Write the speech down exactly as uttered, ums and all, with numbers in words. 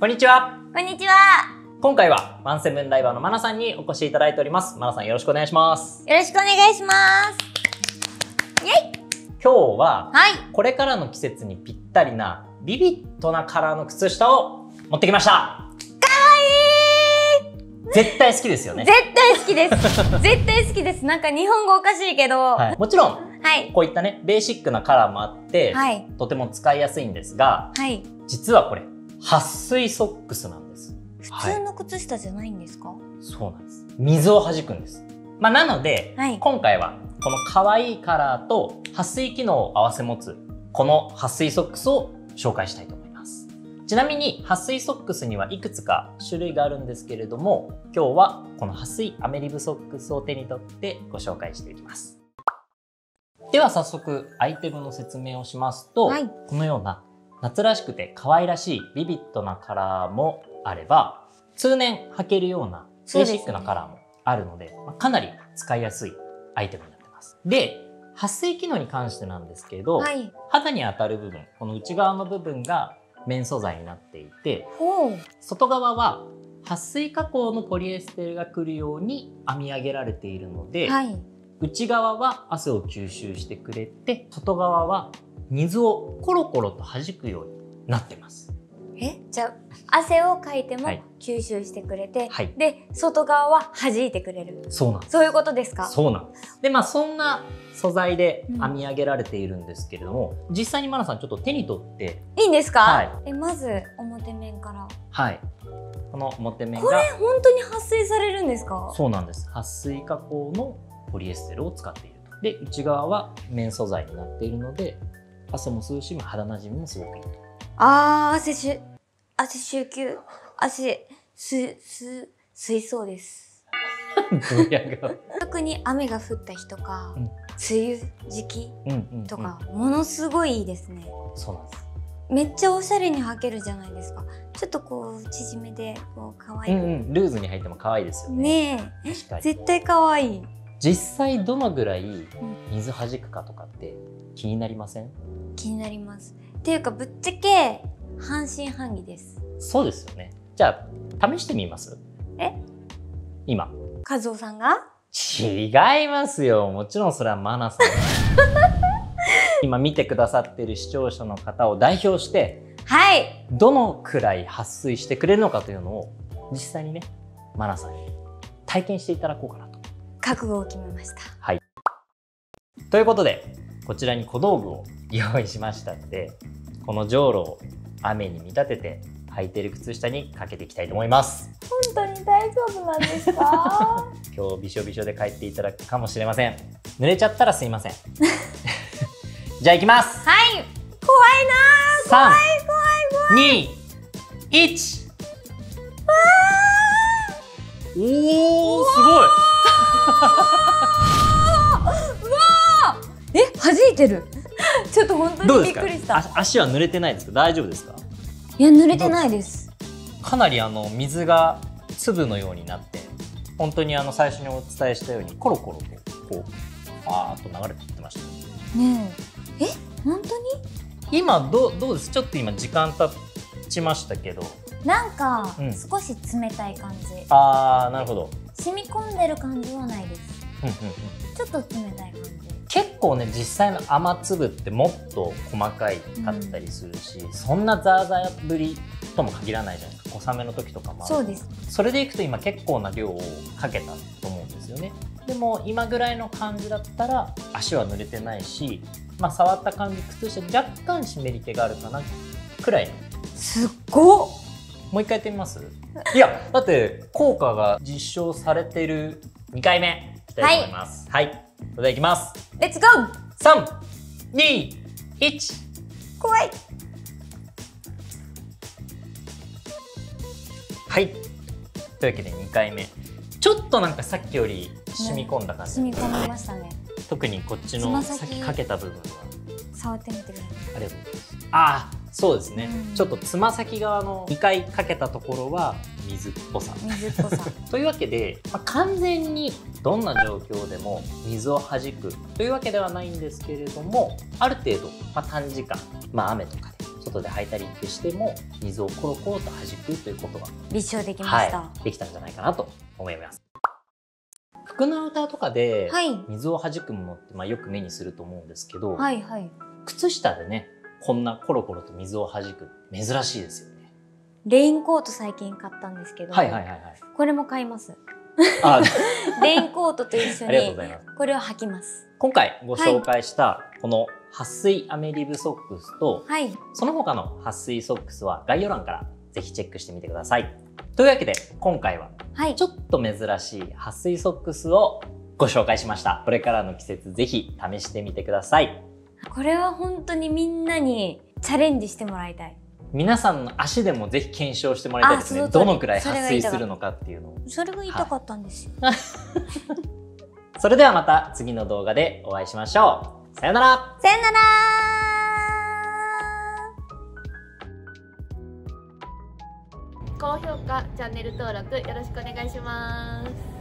こんにちは。 こんにちは。 今回はワンセブンダイバーのマナさんにお越しいただいております。マナさんよろしくお願いします。 よろしくお願いします。イエイ。 今日は、 はい、 これからの季節にぴったりなビビッドなカラーの靴下を持ってきました。かわいい。 絶対好きですよね。 絶対好きです。絶対好きです。なんか日本語おかしいけど、 はい、もちろん、 はい、 こういったねベーシックなカラーもあって、はい、とても使いやすいんですが、はい、実はこれ撥水ソックスなんです。 普通の靴下じゃないんですか？はい、 そうなんです。水を弾くんです。まあ、なので、はい、今回はこの可愛いカラーと撥水機能を併せ持つこの撥水ソックスを紹介したいと思います。ちなみに撥水ソックスにはいくつか種類があるんですけれども、今日はこの撥水アメリブソックスを手に取ってご紹介していきます。では早速アイテムの説明をしますと、はい、このような夏らしくて可愛らしいビビッドなカラーもあれば、通年履けるようなベーシックなカラーもあるので、まあ、かなり使いやすいアイテムになってます。で、撥水機能に関してなんですけど、はい、肌に当たる部分、この内側の部分が綿素材になっていて、外側は撥水加工のポリエステルがくるように編み上げられているので、はい、内側は汗を吸収してくれて、外側は水をコロコロと弾くようになってます。 え、じゃあ汗をかいても吸収してくれて、はい、で外側は弾いてくれる。 そうなんです。 そういうことですか？ そうなんです。で、まあそんな素材で編み上げられているんですけれども、うん、実際にマナさんちょっと手に取っていいんですか？ はい、 え、まず表面から。 はい。この表面がこれ本当に撥水されるんですか？そうなんです。撥水加工のポリエステルを使っていると。で、内側は綿素材になっているので、汗も吸うし、肌なじみもすごくいいと。 ああ、汗しゅ汗集中、汗すす吸いそうです。特に雨が降った日とか、うん、梅雨時期とか、うんうんうん、ものすごいいいですね。 そうなんです。 めっちゃおしゃれに履けるじゃないですか。ちょっとこう縮めでこう可愛い、うんうん、ルーズに履いても可愛いですよね。 ねえ、確かに絶対可愛い。 実際どのぐらい水弾くかとかって気になりません？ 気になります。っていうかぶっちゃけ半信半疑です。 そうですよね。じゃあ試してみます？ え？ 今。 和夫さんが？ 違いますよ。もちろんそれはマナさん。今見てくださっている視聴者の方を代表して、はい。どのくらい撥水してくれるのかというのを実際にね、マナさんに体験していただこうかなと。 覚悟を決めました。 はい。ということで、こちらに小道具を用意しましたので、このじょうろを雨に見立てて履いている靴下にかけていきたいと思います。 本当に大丈夫なんですか？ 今日びしょびしょで帰っていただくかもしれません。濡れちゃったらすいません。じゃあ行きます。 はい。怖いなー。怖い怖い怖い。 に、いち。わー。おー、すごい。 うわー。え、弾いてる。ちょっと本当にびっくりした。 足は濡れてないですか？大丈夫ですか？ いや、濡れてないです。 かなりあの水が粒のようになって、本当にあの最初にお伝えしたようにコロコロとこうファーっと流れていってましたね。え、え、本当に？ 今どうどうです？ちょっと今時間経ちましたけど、 なんか少し冷たい感じ。うん、 ああ、なるほど。 染み込んでる感じはないです。うんうんうん、ちょっと冷たい感じ。 結構ね、実際の雨粒ってもっと細かいかったりするし、うん、そんなザーザー降りとも限らないじゃないですか。小雨の時とかもある。 そうです。 それでいくと今結構な量をかけたと思うんですよね。でも今ぐらいの感じだったら足は濡れてないし、まあ、触った感じ靴下若干湿り気があるかなくらいの。 すっごっ。 もう一回やってみます？いや、だって効果が実証されてるにかいめいきたいと思います。はい、はい、それではいきます。 レッツゴー。 さん、に、いち。 怖い。 はい。というわけでにかいめ。ちょっとなんかさっきより染み込んだ感じ、 ね、染み込みましたね。 特にこっちのさっきかけた部分は。 触ってみてください。 ありがとうございます。ああ、そうですね。うん、ちょっとつま先側のにかいかけたところは水っぽさ。 水っぽさ。 というわけで、まあ、完全にどんな状況でも水を弾くというわけではないんですけれども、ある程度、まあ、短時間、まあ、雨とかで外で履いたりってしても水をコロコロと弾くということが立証できました、 はい、できたんじゃないかなと思います。服のアウターとかで水を弾くものってまあよく目にすると思うんですけど、 はいはい、 靴下でねこんなコロコロと水を弾く珍しいですよね。 レインコート最近買ったんですけど、 はいはいはいはい、 これも買います。 あレインコートと一緒にこれを履きます。 今回ご紹介したこの撥水雨リブソックスと、 はい、 その他の撥水ソックスは概要欄からぜひチェックしてみてください。というわけで今回はちょっと珍しい撥水ソックスをご紹介しました。これからの季節ぜひ試してみてください。 これは本当にみんなにチャレンジしてもらいたい。 皆さんの足でもぜひ検証してもらいたいですね。どのくらい撥水するのかっていうのを。 それが言いたかったんですよ。 はい、それではまた次の動画でお会いしましょう。さよなら。 さよなら。 高評価、チャンネル登録よろしくお願いします。